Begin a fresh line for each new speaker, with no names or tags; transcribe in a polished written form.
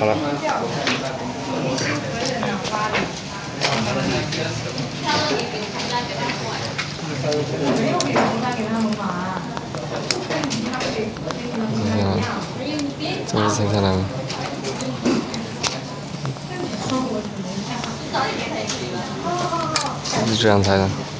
好了。这是谁看的？是这样猜的。